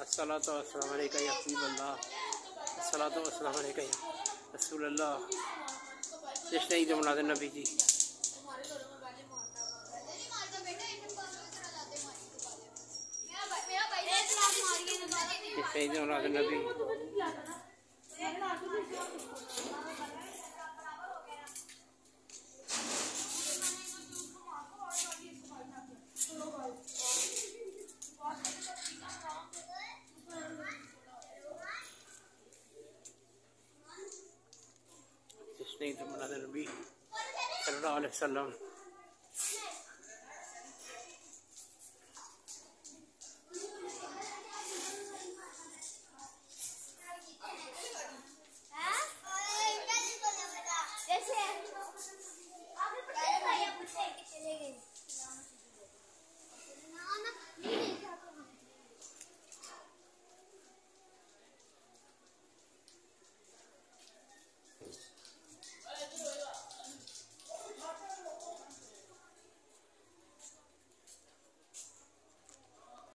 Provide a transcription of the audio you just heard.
अस्सलातु वस्सलामु अलैका या हबीबल्लाह, अस्सलातु वस्सलामु अलैका या रसूलल्लाह। जश्न ईद मिलाद नबी जी। जश्न ईद मिलाद नबी। जश्न ईद मिलाद नबी सल्लल्लाहु अलैहि वसल्लम।